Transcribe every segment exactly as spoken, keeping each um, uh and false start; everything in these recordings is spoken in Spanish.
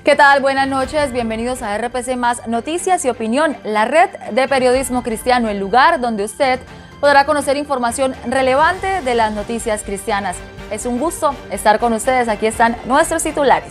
¿Qué tal? Buenas noches, bienvenidos a R P C Más Noticias y Opinión, la red de periodismo cristiano, el lugar donde usted podrá conocer información relevante de las noticias cristianas. Es un gusto estar con ustedes, aquí están nuestros titulares.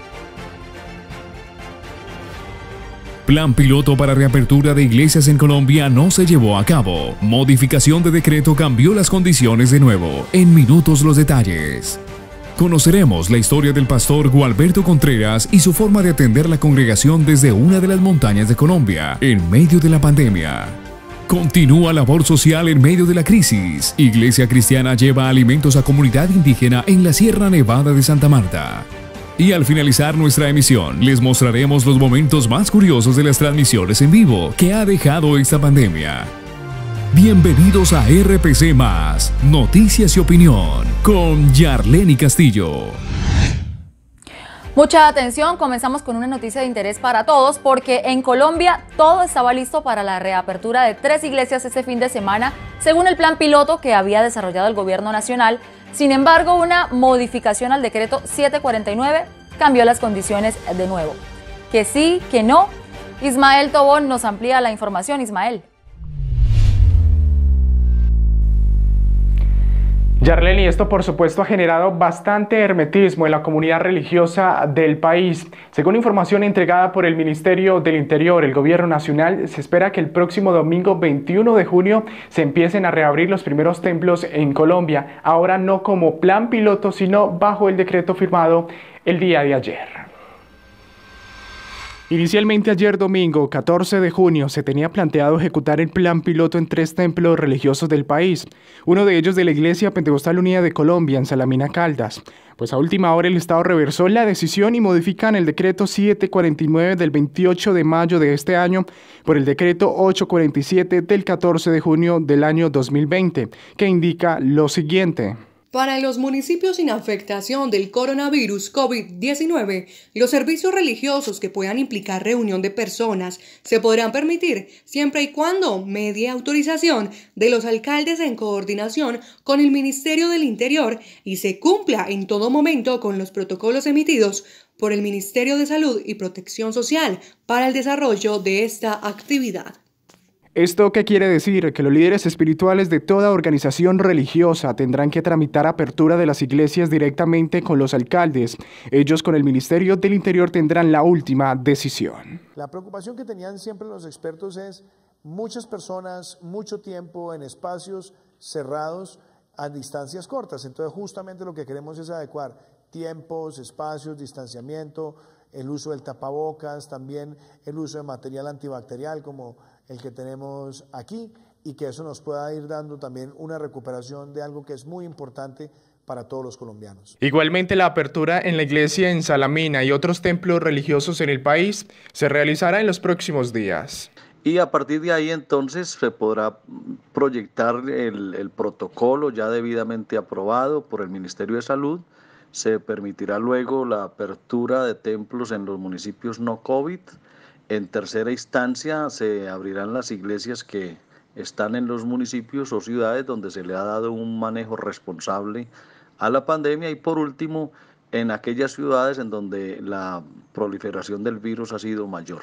Plan piloto para reapertura de iglesias en Colombia no se llevó a cabo. Modificación de decreto cambió las condiciones de nuevo. En minutos los detalles. Conoceremos la historia del pastor Gualberto Contreras y su forma de atender la congregación desde una de las montañas de Colombia, en medio de la pandemia. Continúa labor social en medio de la crisis. Iglesia Cristiana lleva alimentos a comunidad indígena en la Sierra Nevada de Santa Marta. Y al finalizar nuestra emisión, les mostraremos los momentos más curiosos de las transmisiones en vivo que ha dejado esta pandemia. Bienvenidos a R P C Más, Noticias y Opinión, con Yarleni Castillo. Mucha atención, comenzamos con una noticia de interés para todos porque en Colombia todo estaba listo para la reapertura de tres iglesias este fin de semana, según el plan piloto que había desarrollado el gobierno nacional. Sin embargo, una modificación al decreto setecientos cuarenta y nueve cambió las condiciones de nuevo. Que sí, que no. Ismael Tobón nos amplía la información. Ismael. Yarleni, esto por supuesto ha generado bastante hermetismo en la comunidad religiosa del país. Según información entregada por el Ministerio del Interior, el Gobierno Nacional, se espera que el próximo domingo veintiuno de junio se empiecen a reabrir los primeros templos en Colombia, ahora no como plan piloto, sino bajo el decreto firmado el día de ayer. Inicialmente ayer domingo, catorce de junio, se tenía planteado ejecutar el plan piloto en tres templos religiosos del país, uno de ellos de la Iglesia Pentecostal Unida de Colombia en Salamina, Caldas. Pues a última hora el Estado reversó la decisión y modifican el decreto setecientos cuarenta y nueve del veintiocho de mayo de este año por el decreto ochocientos cuarenta y siete del catorce de junio del año dos mil veinte, que indica lo siguiente. Para los municipios sin afectación del coronavirus COVID diecinueve, los servicios religiosos que puedan implicar reunión de personas se podrán permitir siempre y cuando medie autorización de los alcaldes en coordinación con el Ministerio del Interior y se cumpla en todo momento con los protocolos emitidos por el Ministerio de Salud y Protección Social para el desarrollo de esta actividad. ¿Esto qué quiere decir? Que los líderes espirituales de toda organización religiosa tendrán que tramitar apertura de las iglesias directamente con los alcaldes. Ellos con el Ministerio del Interior tendrán la última decisión. La preocupación que tenían siempre los expertos es muchas personas, mucho tiempo en espacios cerrados a distancias cortas. Entonces justamente lo que queremos es adecuar tiempos, espacios, distanciamiento, el uso del tapabocas, también el uso de material antibacterial como el que tenemos aquí, y que eso nos pueda ir dando también una recuperación de algo que es muy importante para todos los colombianos. Igualmente, la apertura en la iglesia en Salamina y otros templos religiosos en el país se realizará en los próximos días. Y a partir de ahí entonces se podrá proyectar el, el protocolo ya debidamente aprobado por el Ministerio de Salud. Se permitirá luego la apertura de templos en los municipios no COVID. En tercera instancia se abrirán las iglesias que están en los municipios o ciudades donde se le ha dado un manejo responsable a la pandemia y por último en aquellas ciudades en donde la proliferación del virus ha sido mayor.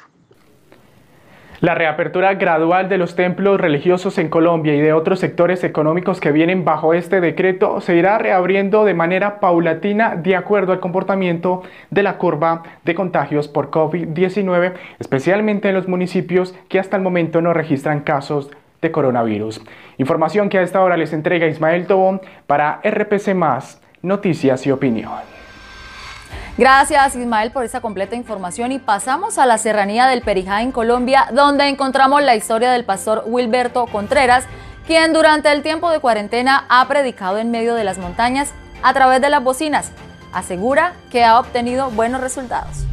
La reapertura gradual de los templos religiosos en Colombia y de otros sectores económicos que vienen bajo este decreto se irá reabriendo de manera paulatina de acuerdo al comportamiento de la curva de contagios por COVID diecinueve, especialmente en los municipios que hasta el momento no registran casos de coronavirus. Información que a esta hora les entrega Ismael Tobón para R P C Más, Noticias y Opinión. Gracias, Ismael, por esta completa información y pasamos a la serranía del Perijá en Colombia, donde encontramos la historia del pastor Gualberto Contreras, quien durante el tiempo de cuarentena ha predicado en medio de las montañas a través de las bocinas. Asegura que ha obtenido buenos resultados.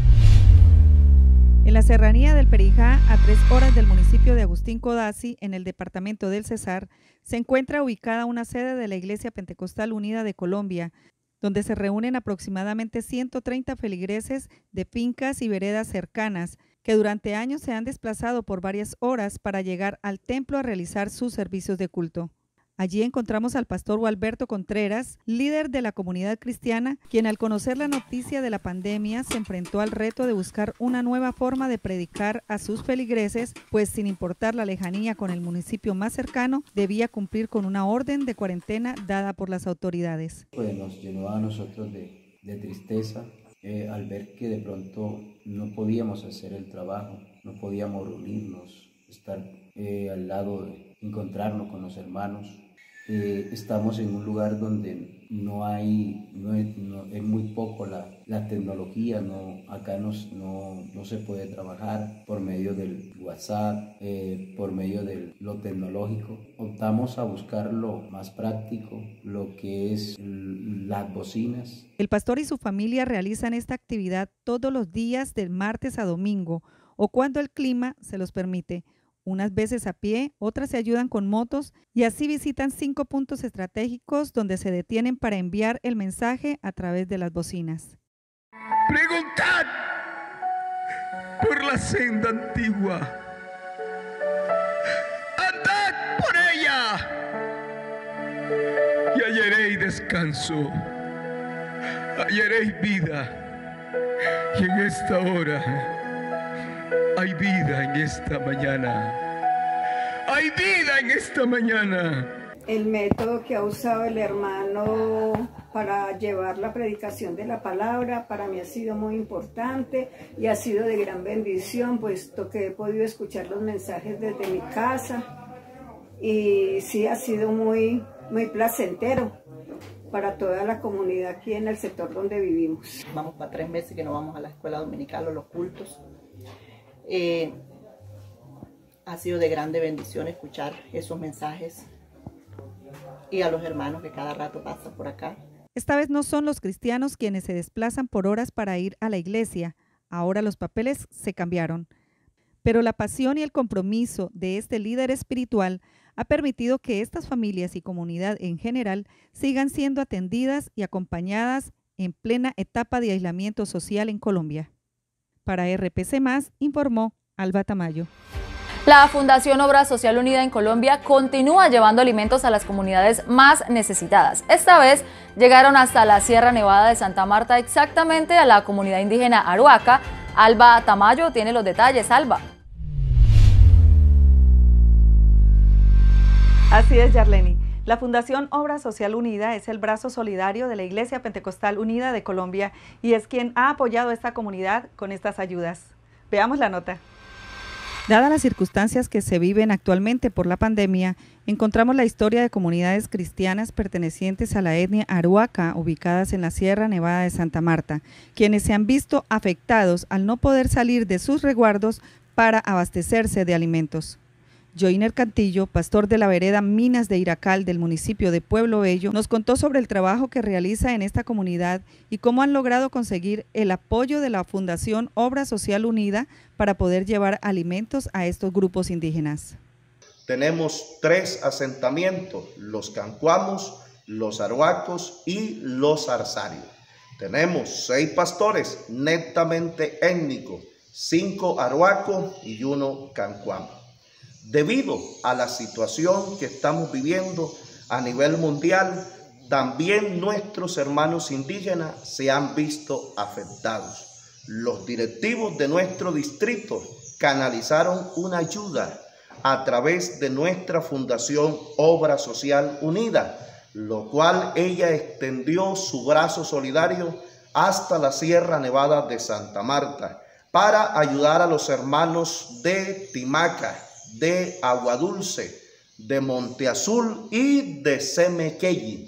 En la serranía del Perijá, a tres horas del municipio de Agustín Codazzi, en el departamento del Cesar, se encuentra ubicada una sede de la Iglesia Pentecostal Unida de Colombia, donde se reúnen aproximadamente ciento treinta feligreses de fincas y veredas cercanas, que durante años se han desplazado por varias horas para llegar al templo a realizar sus servicios de culto. Allí encontramos al pastor Gualberto Contreras, líder de la comunidad cristiana, quien al conocer la noticia de la pandemia se enfrentó al reto de buscar una nueva forma de predicar a sus feligreses, pues sin importar la lejanía con el municipio más cercano, debía cumplir con una orden de cuarentena dada por las autoridades. Pues nos llenó a nosotros de, de tristeza eh, al ver que de pronto no podíamos hacer el trabajo, no podíamos reunirnos, estar eh, al lado, de encontrarnos con los hermanos. Eh, estamos en un lugar donde no hay, no es, no, es muy poco la, la tecnología, no, acá nos, no, no se puede trabajar por medio del WhatsApp, eh, por medio de lo tecnológico. Optamos a buscar lo más práctico, lo que es las bocinas. El pastor y su familia realizan esta actividad todos los días de martes a domingo o cuando el clima se los permite. Unas veces a pie, otras se ayudan con motos y así visitan cinco puntos estratégicos donde se detienen para enviar el mensaje a través de las bocinas. Preguntad por la senda antigua, andad por ella y hallaréis descanso, hallaréis vida, y en esta hora hay vida en esta mañana. Hay vida en esta mañana. El método que ha usado el hermano para llevar la predicación de la palabra para mí ha sido muy importante y ha sido de gran bendición, puesto que he podido escuchar los mensajes desde mi casa y sí ha sido muy, muy placentero para toda la comunidad aquí en el sector donde vivimos. Vamos para tres meses que no vamos a la escuela dominical o los cultos. Eh, ha sido de grande bendición escuchar esos mensajes y a los hermanos que cada rato pasan por acá. Esta vez no son los cristianos quienes se desplazan por horas para ir a la iglesia, ahora los papeles se cambiaron. Pero la pasión y el compromiso de este líder espiritual ha permitido que estas familias y comunidad en general sigan siendo atendidas y acompañadas en plena etapa de aislamiento social en Colombia. Para R P C más, informó Alba Tamayo. La Fundación Obra Social Unida en Colombia continúa llevando alimentos a las comunidades más necesitadas. Esta vez llegaron hasta la Sierra Nevada de Santa Marta, exactamente a la comunidad indígena Aruaca. Alba Tamayo tiene los detalles. Alba. Así es, Yarleni. La Fundación Obra Social Unida es el brazo solidario de la Iglesia Pentecostal Unida de Colombia y es quien ha apoyado a esta comunidad con estas ayudas. Veamos la nota. Dadas las circunstancias que se viven actualmente por la pandemia, encontramos la historia de comunidades cristianas pertenecientes a la etnia Aruaca, ubicadas en la Sierra Nevada de Santa Marta, quienes se han visto afectados al no poder salir de sus resguardos para abastecerse de alimentos. Joiner Cantillo, pastor de la vereda Minas de Iracal del municipio de Pueblo Bello, nos contó sobre el trabajo que realiza en esta comunidad y cómo han logrado conseguir el apoyo de la Fundación Obra Social Unida para poder llevar alimentos a estos grupos indígenas. Tenemos tres asentamientos, los cancuamos, los aruacos y los arzarios. Tenemos seis pastores netamente étnicos, cinco aruacos y uno cancuamo. Debido a la situación que estamos viviendo a nivel mundial, también nuestros hermanos indígenas se han visto afectados. Los directivos de nuestro distrito canalizaron una ayuda a través de nuestra Fundación Obra Social Unida, lo cual ella extendió su brazo solidario hasta la Sierra Nevada de Santa Marta para ayudar a los hermanos de Timaca, de Aguadulce, de Monte Azul y de Semequelli.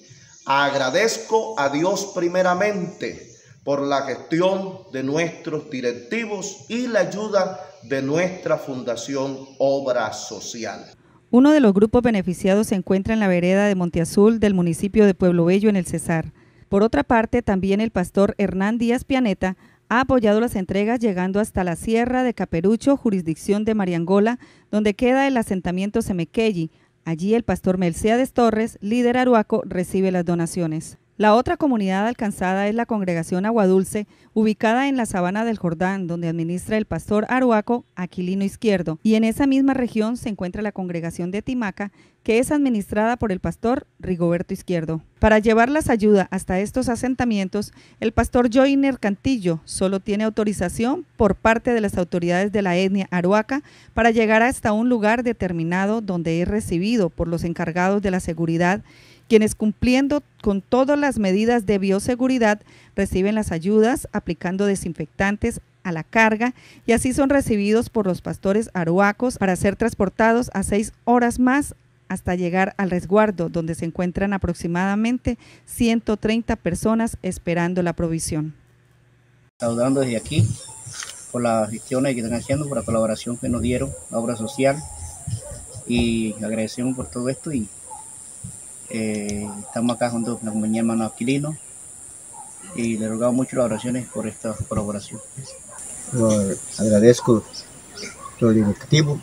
Agradezco a Dios primeramente por la gestión de nuestros directivos y la ayuda de nuestra Fundación Obra Social. Uno de los grupos beneficiados se encuentra en la vereda de Monte Azul del municipio de Pueblo Bello en el Cesar. Por otra parte, también el pastor Hernán Díaz Pianeta ha apoyado las entregas llegando hasta la Sierra de Caperucho, jurisdicción de Mariangola, donde queda el asentamiento Semequelli. Allí el pastor Melciades Torres, líder aruaco, recibe las donaciones. La otra comunidad alcanzada es la Congregación Aguadulce, ubicada en la Sabana del Jordán, donde administra el pastor Aruaco Aquilino Izquierdo, y en esa misma región se encuentra la Congregación de Timaca, que es administrada por el pastor Rigoberto Izquierdo. Para llevar las ayudas hasta estos asentamientos, el pastor Joiner Cantillo solo tiene autorización por parte de las autoridades de la etnia Aruaca para llegar hasta un lugar determinado donde es recibido por los encargados de la seguridad, quienes cumpliendo con todas las medidas de bioseguridad reciben las ayudas aplicando desinfectantes a la carga y así son recibidos por los pastores aruacos para ser transportados a seis horas más hasta llegar al resguardo, donde se encuentran aproximadamente ciento treinta personas esperando la provisión. Saludando desde aquí por las gestiones que están haciendo, por la colaboración que nos dieron, la obra social, y agradecemos por todo esto. Y Eh, estamos acá junto con la compañía hermano Aquilino y le rogamos mucho las oraciones por esta colaboración. Well, agradezco todo el directivo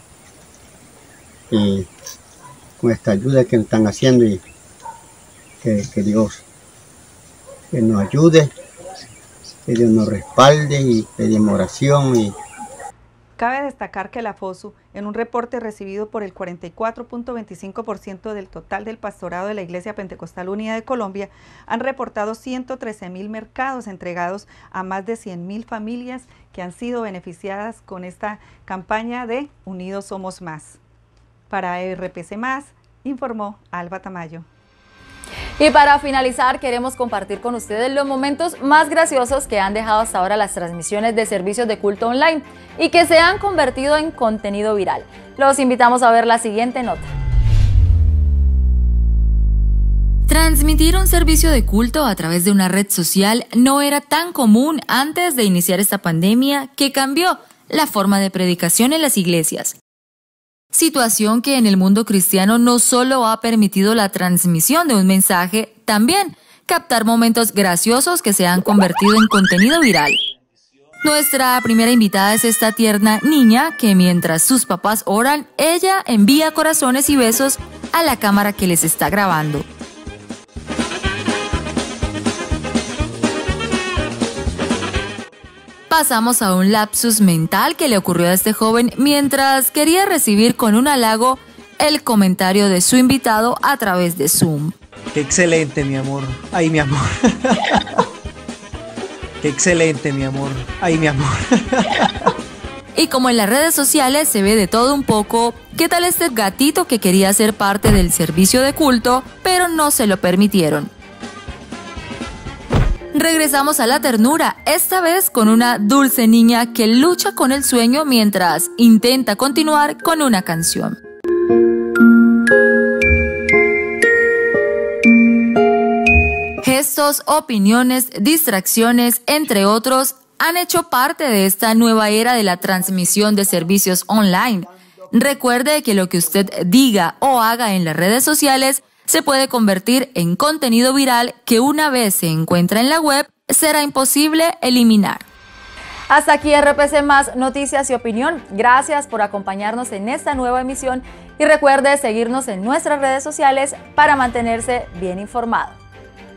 y con esta ayuda que nos están haciendo y que, que Dios que nos ayude, que Dios nos respalde y pedimos oración. Y cabe destacar que la FOSU, en un reporte recibido por el cuarenta y cuatro punto veinticinco por ciento del total del pastorado de la Iglesia Pentecostal Unida de Colombia, han reportado ciento trece mil mercados entregados a más de cien mil familias que han sido beneficiadas con esta campaña de Unidos Somos Más. Para R P C más, informó Alba Tamayo. Y para finalizar, queremos compartir con ustedes los momentos más graciosos que han dejado hasta ahora las transmisiones de servicios de culto online y que se han convertido en contenido viral. Los invitamos a ver la siguiente nota. Transmitir un servicio de culto a través de una red social no era tan común antes de iniciar esta pandemia que cambió la forma de predicación en las iglesias. Situación que en el mundo cristiano no solo ha permitido la transmisión de un mensaje, también captar momentos graciosos que se han convertido en contenido viral. Nuestra primera invitada es esta tierna niña que mientras sus papás oran, ella envía corazones y besos a la cámara que les está grabando. Pasamos a un lapsus mental que le ocurrió a este joven mientras quería recibir con un halago el comentario de su invitado a través de Zoom. ¡Qué excelente, mi amor! ¡Ay, mi amor! ¡Qué excelente, mi amor! ¡Ay, mi amor! Y como en las redes sociales se ve de todo un poco, ¿qué tal este gatito que quería ser parte del servicio de culto, pero no se lo permitieron? Regresamos a la ternura, esta vez con una dulce niña que lucha con el sueño mientras intenta continuar con una canción. Gestos, opiniones, distracciones, entre otros, han hecho parte de esta nueva era de la transmisión de servicios online. Recuerde que lo que usted diga o haga en las redes sociales se puede convertir en contenido viral que una vez se encuentra en la web, será imposible eliminar. Hasta aquí R P C más, noticias y opinión. Gracias por acompañarnos en esta nueva emisión y recuerde seguirnos en nuestras redes sociales para mantenerse bien informado.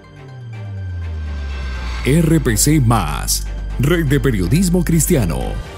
R P C más, Red de Periodismo Cristiano.